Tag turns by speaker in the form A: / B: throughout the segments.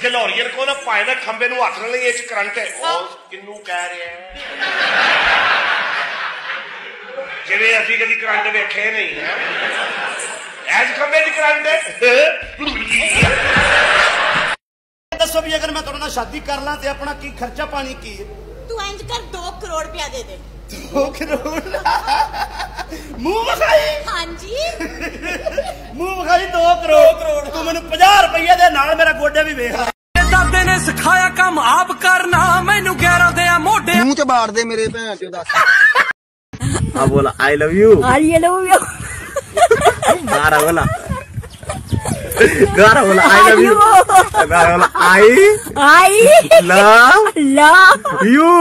A: ਜਲੌਰੀਅਰ ਕੋ ਨਾ ਪਾਏ ਨਾ ਖੰਬੇ ਨੂੰ ਹੱਥ ਨਾਲ ਲਈ ਇਹ ਚ ਕਰੰਟ ਹੈ ਕਿੰਨੂੰ ਕਹਿ ਰਿਹਾ ਜਿਵੇਂ ਅਸੀਂ ਕਦੀ ਕਰੰਟ ਵੇਖੇ ਨਹੀਂ ਹੈ ਐਸ ਖੰਬੇ ਦੀ ਕਰੰਟ ਹੈ
B: ਦੱਸੋ ਵੀ ਅਗਰ ਮੈਂ ਤੁਹਾਡੇ ਨਾਲ ਸ਼ਾਦੀ ਕਰ ਲਾਂ ਤੇ ਆਪਣਾ ਕੀ ਖਰਚਾ ਪਾਣੀ ਕੀ ਹੈ
C: ਤੂੰ ਇੰਜ ਕਰ 2 ਕਰੋੜ ਰੁਪਇਆ ਦੇ ਦੇ
B: 2 ਕਰੋੜ ਮੂੰਹ ਵਿਖਾਈ
C: ਹਾਂਜੀ
B: ਮੂੰਹ ਵਿਖਾਈ 2 ਕਰੋੜ ਤੂੰ ਮੈਨੂੰ 50 ਰੁਪਏ ਦੇ ਨਾਲ ਮੇਰਾ ਗੋਡੇ ਵੀ ਵੇਖ ਲੈ
D: ਦਾਦੇ ਨੇ ਸਿਖਾਇਆ ਕੰਮ ਆਪ ਕਰਨਾ ਮੈਨੂੰ ਗੈਰਾਂ ਦੇ ਆ ਮੋਢੇ
E: ਮੂੰਹ ਚ ਬਾੜ ਦੇ ਮੇਰੇ ਭੈਣ ਚੋ ਦੱਸ
F: हाँ बोला आई लव यू गारा बोला आई लव यू गारा बोला आई लव यू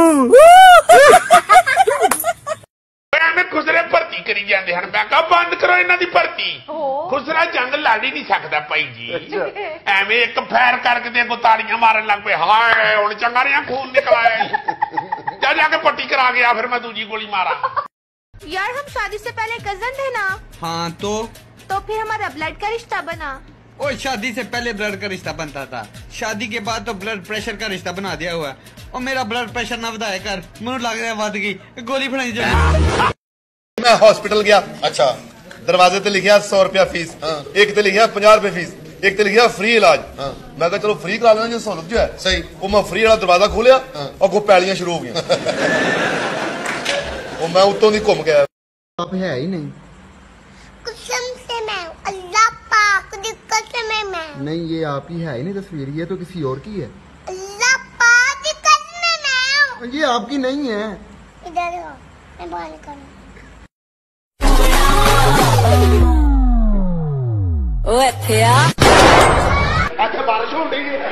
A: ਐਵੇਂ ਖੁਸਰੇ ਭਰਤੀ ਕਰੀ ਜਾਂਦੇ ਹਨ ਮੈਂ ਕਹਾ ਬੰਦ ਕਰੋ ਇਹਨਾਂ ਦੀ ਭਰਤੀ ਖੁਸਰਾ ਜੰਗ ਲੜ ਹੀ ਨਹੀਂ ਸਕਦਾ ਭਾਈ ਜੀ ਐਵੇਂ ਇੱਕ ਫੈਰ ਕਰਕੇ ਤੇ ਤਾੜੀਆਂ ਮਾਰਨ ਲੱਗ ਪਏ ਹਾਏ ਹੁਣ ਚੰਗਾ ਰਿਹਾ ਖੂਨ ਨਿਕਲ ਆਇਆ ਜਾ ਕੇ ਪੱਟੀ करा गया फिर मैं दूसरी गोली मारा
G: यार हम शादी से पहले कजन थे ना
D: हाँ तो
G: फिर हमारा ब्लड का रिश्ता बना
D: ओ शादी से पहले ब्लड का रिश्ता बनता था शादी के बाद तो ब्लड प्रेशर का रिश्ता बना दिया हुआ है और मेरा ब्लड प्रेशर ना ਵਧਾਇਆ कर ਮੈਨੂੰ ਲੱਗ ਰਿਹਾ ਵੱਧ ਗਈ ਗੋਲੀ ਫੜਾਈ ਜਾ
H: मैं हॉस्पिटल गया अच्छा दरवाजे ते लिखा 100 रुपया फीस एक ते लिखा 50 रुपए फीस एक ते लिखा फ्री इलाज मैं कहा चलो फ्री करा लेना जो सहूलत जो है सही वो मैं फ्री वाला दरवाजा खोलिया और को पैलियां शुरू हो गई वो मैं उत्तों दी घूम गया
E: आप है ही नहीं
G: कसम से मैं अल्लाह पाक की कसम है मैं
E: नहीं ये आप ही है ही नहीं तस्वीर ये तो किसी और की है
G: अल्लाह पाक की कसम है मैं
E: ये आपकी नहीं है
G: इधर आओ मैं बात करूं
C: ਓਏ ਇੱਥੇ ਆ
A: ਅੱਛਾ ਬਾਰਿਸ਼ ਹੋਣ ਡਈ ਹੈ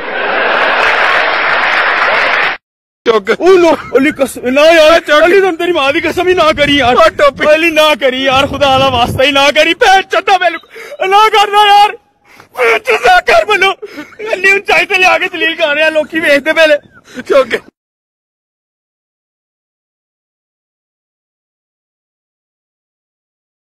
F: ना यार अली तुम तेरी माँ की कसम ही ना करी यार अली ना करी यार खुदा दा वास्ता ही ना करी पैर चद्दा ना करना यार ना कर बोलो अली ऊंचाई ते लिया के दलील कर रहे हैं लोकी वेखदे पहले